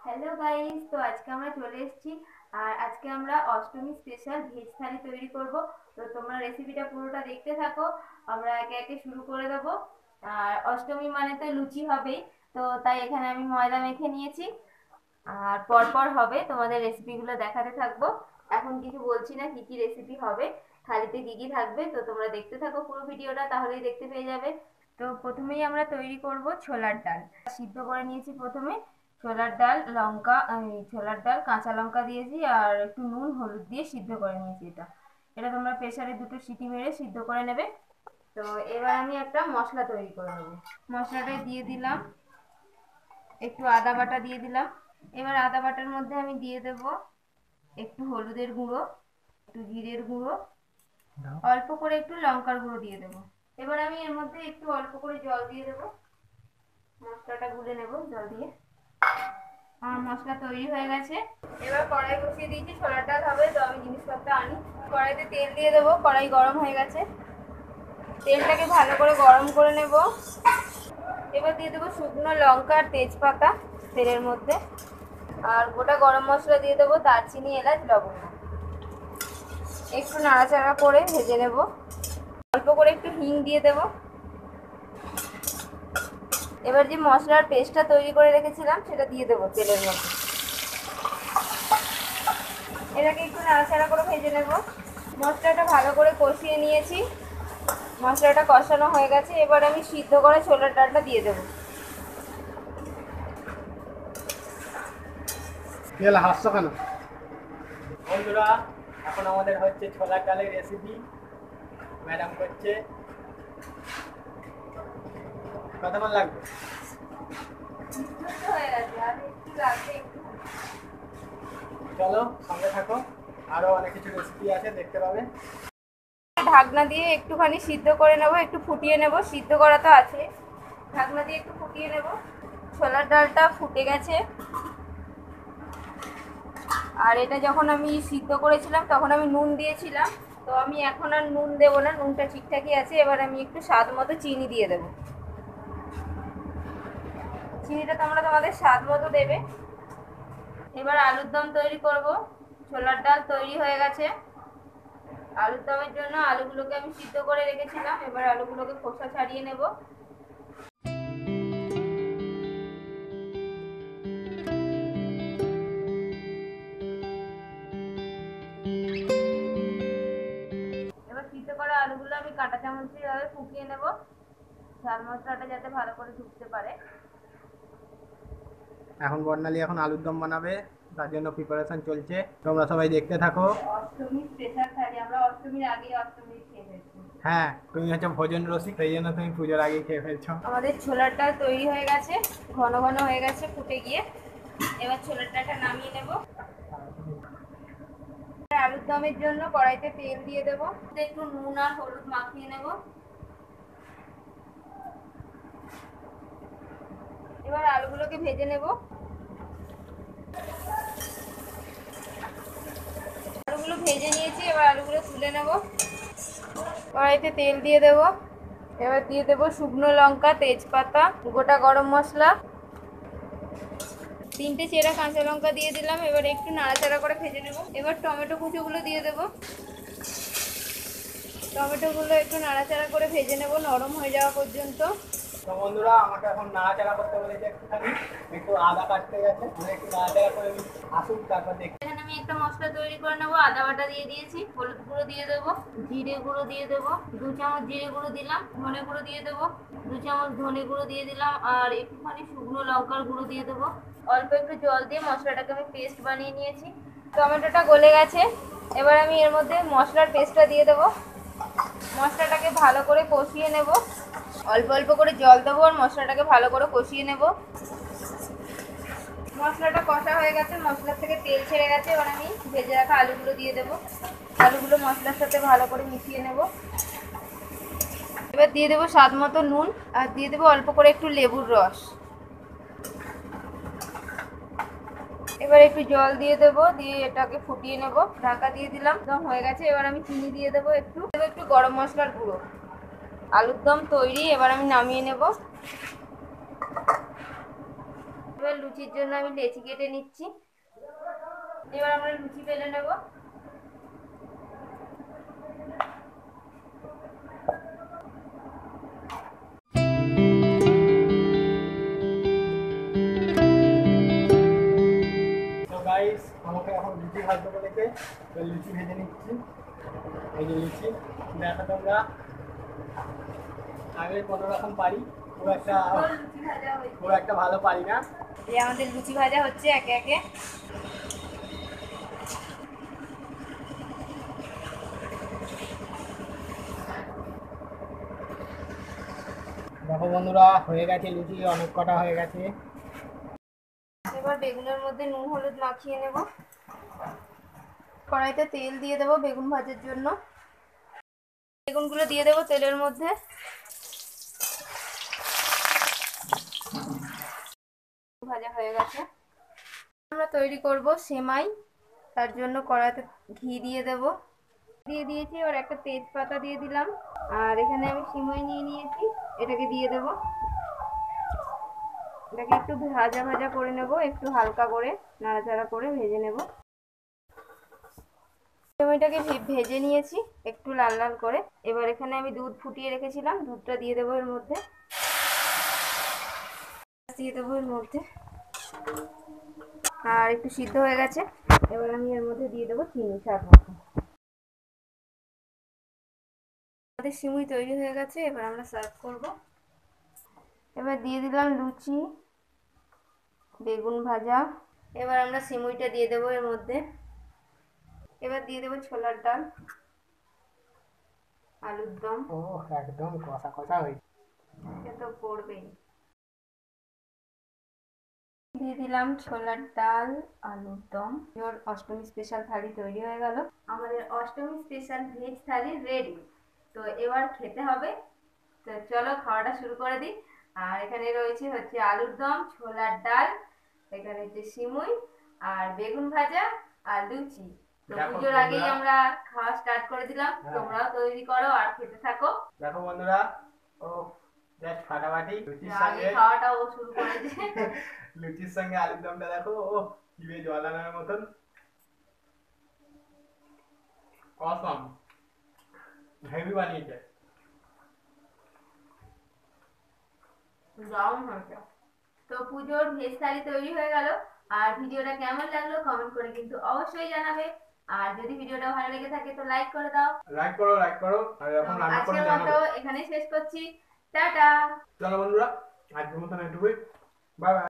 Hello guys, তো আজকে আমরা চলে এসেছি। আর আজকে আমরা অষ্টমী স্পেশাল ভেজ থালি তৈরি করব। তো তোমরা রেসিপিটা পুরোটা দেখতে থাকো। আমরা একে একে শুরু করে দেব। আর অষ্টমী মানে তো লুচি হবেই, তো তাই এখানে আমি ময়দা মেখে নিয়েছি। আর পরপর হবে তোমাদের রেসিপিগুলো দেখাতে থাকবো। এখন কিছু বলছি না কি কি রেসিপি হবে, থালিতে কি কি থাকবে, তো তোমরা দেখতে থাকো পুরো ভিডিওটা, তাহলেই দেখতে পেয়ে যাবে। তো প্রথমেই আমরা তৈরি করব ছোলার ডাল। সিদ্ধ করে নিয়েছি প্রথমে ছোলার ডাল, লঙ্কা, ছোলার ডাল কাঁচা লঙ্কা দিয়েছি আর একটু নুন হলুদ দিয়ে সিদ্ধ করে নিয়েছি। এটা এটা তোমরা প্রেসারে দুটো সিটি মেরে সিদ্ধ করে নেবে। তো এবার আমি একটা মশলা তৈরি করে নেবো। মশলাটা দিয়ে দিলাম, একটু আদা বাটা দিয়ে দিলাম। এবার আদা বাটার মধ্যে আমি দিয়ে দেব একটু হলুদের গুঁড়ো, একটু জিরের গুঁড়ো, অল্প করে একটু লঙ্কার গুঁড়ো দিয়ে দেবো। এবার আমি এর মধ্যে একটু অল্প করে জল দিয়ে দেবো, মশলাটা গুলে নেব জল দিয়ে। আমার মশলা তৈরি হয়ে গেছে। এবার কড়াই বসিয়ে দিয়েছি, ছোলার ডাল হবে, তো আমি জিনিসপত্র আনি। কড়াইতে তেল দিয়ে দেবো, কড়াই গরম হয়ে গেছে। তেলটাকে ভালো করে গরম করে নেব। এবার দিয়ে দেবো শুকনো লঙ্কা আর তেজপাতা তেলের মধ্যে, আর গোটা গরম মশলা দিয়ে দেবো, দারচিনি, এলাচ, লবঙ্গ। একটু নাড়াচাড়া করে ভেজে নেব। অল্প করে একটু হিং দিয়ে দেব। এবার যে মশলার পেস্টটা তৈরি করে রেখেছিলাম সেটা দিয়ে দেবো তেলের মধ্যে। এটাকে একটু নাড়াচাড়া করে ভেজে নেব। মশলাটা ভালো করে কষিয়ে নিয়েছি, মশলাটা কষানো হয়ে গেছে। এবার আমি সিদ্ধ করে ছোলার ডালটা দিয়ে দেবো। হাসছো কেন বন্ধুরা? এখন আমাদের হচ্ছে ছোলার ডালের রেসিপি। ম্যাডাম করছে। কতক্ষণ লাগবে? চলো সঙ্গে থাকো, আরো অনেক কিছু রেসিপি আছে, দেখতে পাবে। ঢাকনা দিয়ে একটুখানি সিদ্ধ করে নেব, একটু ফুটিয়ে নেব। সিদ্ধ করা তো আছে, ঢাকনা দিয়ে একটু ফুটিয়ে নেব। ছোলার ডালটা ফুটে গেছে। আর এটা যখন আমি সিদ্ধ করেছিলাম তখন আমি নুন দিয়েছিলাম, তো আমি এখন আর নুন দেবো না, নুনটা ঠিকঠাকই আছে। এবার আমি একটু স্বাদ মতো চিনি দিয়ে দেবো। চিনিটা তোমরা তোমাদের স্বাদ মতো দেবে। এবার আলুর দম তৈরি করব। ছোলার ডাল তৈরি হয়ে গেছে। আলুর দমের জন্য আলুগুলোকে আমি সিদ্ধ করে রেখেছিলাম, এবার আলুগুলোকে খোসা ছাড়িয়ে নেব। এবার সিদ্ধ করা আলুগুলো আমি কাঁটা চামচ দিয়ে ফুটিয়ে নেব, ঝাল মশলাটা যাতে ভালো করে ঢুকতে পারে। এখন বর্ণালী এখন আলুর দম বানাবে, তার জন্য প্রিপারেশন চলছে, তোমরা সবাই দেখতে থাকো। অষ্টমী স্পেশাল থালি, আমরা অষ্টমীর আগে অষ্টমী খেয়ে ফেলছি। হ্যাঁ, তুমি হচ্ছে ভোজন রসিক, সেই জন্য তুমি পুজোর আগে খেয়ে ফেলছো। আমাদের ছোলার ডাল তৈরি হয়ে গেছে, ঘন ঘন হয়ে গেছে ফুটে গিয়ে। এবার ছোলার ডালটা নামিয়ে নেব। আলুর দমের জন্য কড়াইতে তেল দিয়ে দেবো, একটু নুন আর হলুদ মাখিয়ে নেব। এবার আলুগুলোকে ভেজে নেব। আলুগুলো ভেজে নিয়েছি, এবার আলুগুলো তুলে নেব। কড়াইতে তেল দিয়ে দেব। এবার দিয়ে দেবো শুকনো লঙ্কা, তেজপাতা, গোটা গরম মশলা, 3টে চেরা কাঁচা লঙ্কা দিয়ে দিলাম। এবার একটু নাড়াচাড়া করে ভেজে নেব। এবার টমেটো কুচোগুলো দিয়ে দেবো। টমেটোগুলো একটু নাড়াচাড়া করে ভেজে নেব নরম হয়ে যাওয়া পর্যন্ত। তো বন্ধুরা, আমাকে এখন নাড়াচাড়া করতে বলেছে একটুখানি, একটু আদা কাটতে গেছে, একটু নাড়াচাড়া করে আসুক, তারপর দেখি। এখানে আমি একটা মশলা তৈরি করে নেবো। আদা বাটা দিয়ে দিয়েছি, হলুদ গুঁড়ো দিয়ে দেবো, জিরে গুঁড়ো দিয়ে দেবো, 2 চামচ জিরে গুঁড়ো দিলাম, ধনে গুঁড়ো দিয়ে দেবো, 2 চামচ ধনে গুঁড়ো দিয়ে দিলাম, আর একটুখানি শুকনো লঙ্কার গুঁড়ো দিয়ে দেবো। অল্প একটু জল দিয়ে মশলাটাকে আমি পেস্ট বানিয়ে নিয়েছি। টমেটোটা গলে গেছে, এবার আমি এর মধ্যে মশলার পেস্টটা দিয়ে দেবো। মশলাটাকে ভালো করে কষিয়ে নেব। অল্প অল্প করে জল দেবো আর মশলাটাকে ভালো করে কষিয়ে নেব। মশলাটা কষা হয়ে গেছে, মশলার থেকে তেল ছেড়ে গেছে। এবার আমি ভেজে রাখা আলুগুলো দিয়ে দেবো। আলুগুলো মশলার সাথে ভালো করে মিশিয়ে নেব। এবার দিয়ে দেবো স্বাদ মতো নুন, আর দিয়ে দেবো অল্প করে একটু লেবুর রস। এবার একটু জল দিয়ে দেবো, দিয়ে এটাকে ফুটিয়ে নেব। ঢাকা দিয়ে দিলাম, দম হয়ে গেছে। এবার আমি চিনি দিয়ে দেবো, একটু গরম মশলার গুঁড়ো। আলুর দম তৈরি, এবার আমি নামিয়ে নেব। এবার লুচির জন্য আমি লেচি কেটে নিচ্ছি। এবার আমরা লুচি বেলে নেব। তো গাইস আমাকে এখন লুচি ভাজতে বলেছে, তো লুচি ভেজে নিচ্ছি। এই যে লুচি, দেখো তোমরা, আমি কোনো রকম পারি, লুচি ভাজা হয়েছে। খুব একটা ভালো পারি না। এই আমাদের লুচি ভাজা হচ্ছে একে একে। দেখো বন্ধুরা, হয়ে গেছে লুচি, অনেক কটা হয়ে গেছে। এবার বেগুনের মধ্যে নুন হলুদ মাখিয়ে নেব। কড়াইতে তেল দিয়ে দেবো বেগুন ভাজার জন্য। বেগুনগুলো দিয়ে দেবো তেলের মধ্যে। ভাজা হয়ে গেছে। আমরা তৈরি করব সেমাই। তার জন্য কড়াইতে ঘি দিয়ে দেব। দিয়ে দিয়েছি, আর একটা তেজপাতা দিয়ে দিলাম। আর এখানে আমি সিমাই নিয়ে নিয়েছি, এটাকে দিয়ে দেব। এটাকে একটু ভাজা ভাজা করে নেব, একটু হালকা করে নাড়াচাড়া করে ভেজে নেব। সিমাইটাকে ভেজে নিয়েছি একটু লাল লাল করে। এবার এখানে আমি দুধ ফুটিয়ে রেখেছিলাম, দুধটা দিয়ে দেবো এর মধ্যে। দিয়ে দেবো এর মধ্যে। আর একটু সিদ্ধ হয়ে গেছে, এবার আমি এর মধ্যে দিয়ে দেবো চিনি স্বাদ মতো। আমাদের সিমুই তৈরি হয়ে গেছে, এবার আমরা সার্ভ করব। এবার দিয়ে দিলাম লুচি, বেগুন ভাজা। এবার আমরা সিমুইটা দিয়ে দেবো এর মধ্যে। এবার দিয়ে দেবো ছোলার ডাল, আলুর দম। ও একদম কষা কষা হয়েছে। সে তো পড়বেই। দিয়ে দিলাম ছোলার ডাল, আলুর দম। এবার অষ্টমী স্পেশাল থালি তৈরি হয়ে গেল। আমাদের Ashtami special veg thali ready. তো এবার খেতে হবে। তো চলো খাওয়াটা শুরু করে দিই। আর এখানে রয়েছে হচ্ছে আলুর দম, ছোলার ডাল, এখানে হচ্ছে সিমুই, আর বেগুন ভাজা, আর লুচি। তো দেখো পুজোর আগেই বন্ধুরা, আমরা খাওয়া স্টার্ট করে দিলাম। হ্যাঁ। তোমরাও তৈরি করো আর খেতে থাকো। দেখো বন্ধুরা, ও জাস্ট ফাটাফাটি লুচির আগে সঙ্গে। খাওয়াটাও শুরু করেছে। লুচির সঙ্গে আলুর দমটা দেখো, ও জিভে জল আনার মতন অসম, হেভি বানিয়েছে। দারুণ হয়েছে। তো পুজোর ভেজ থালি তৈরি হয়ে গেল। আর ভিডিওটা কেমন লাগলো কমেন্ট করে কিন্তু অবশ্যই জানাবে। আর যদি ভিডিওটা ভালো লেগে থাকে তো লাইক করে দাও। লাইক করো, লাইক করো, আর তো এখন রান্না করে আজকের মতো জানাবে। এখানেই শেষ করছি। টাটা। চলো বন্ধুরা, আজকের মতন এটুকুই। Bye by.